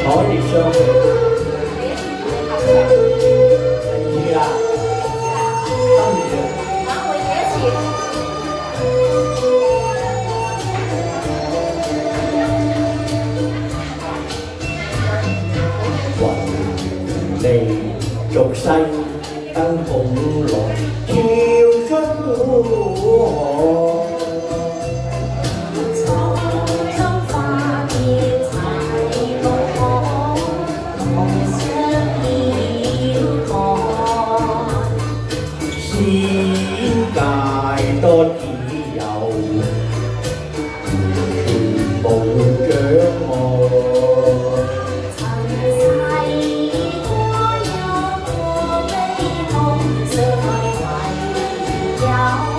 可以相比。第二啦，跟住挽回幾多次？ 雲離俗世燈紅來，跳出苦海。仙界多自由，全無障礙。 塵世多一個悲痛，誰唯有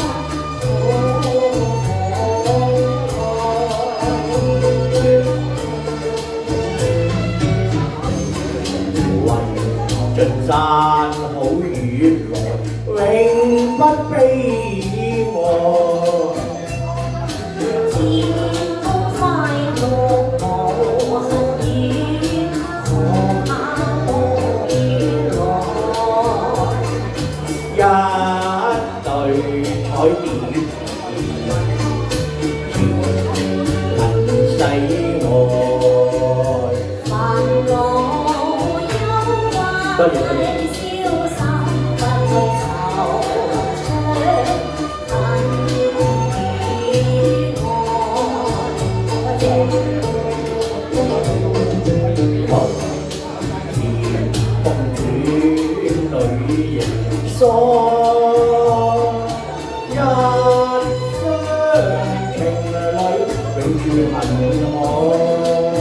雲盡山好雨來，永不悲哀。 天空快樂無恨意，何怕無意來。 一對彩蝶能世外。 煩惱憂多謝患消散，不去惆悵，恨與愛。多謝。 無言風轉女形疏，一雙情侶永駐恨愛。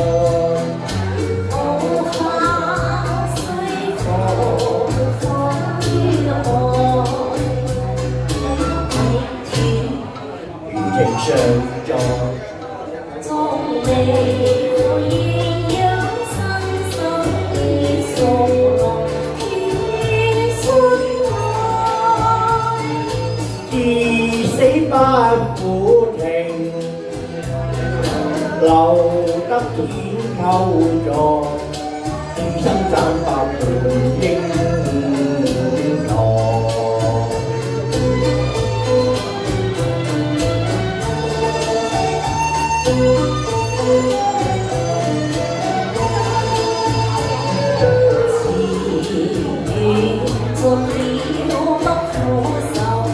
情相在， 從未負現有身心已送來天心愛， 至死不苦停，留得天溝在，此生賺百伴英台。 盡了不苦愁，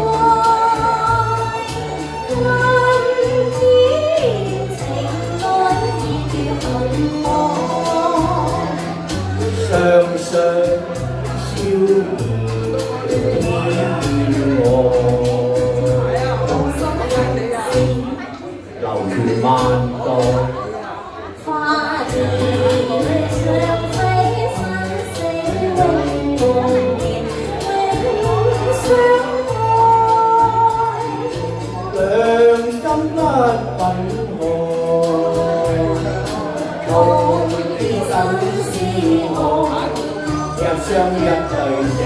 愛今天情愛已很多， 雙雙笑兒天外，流傳萬代。 花兒長飛生死永無言，永相愛。 良心不分開，從此生死愛，一雙一對。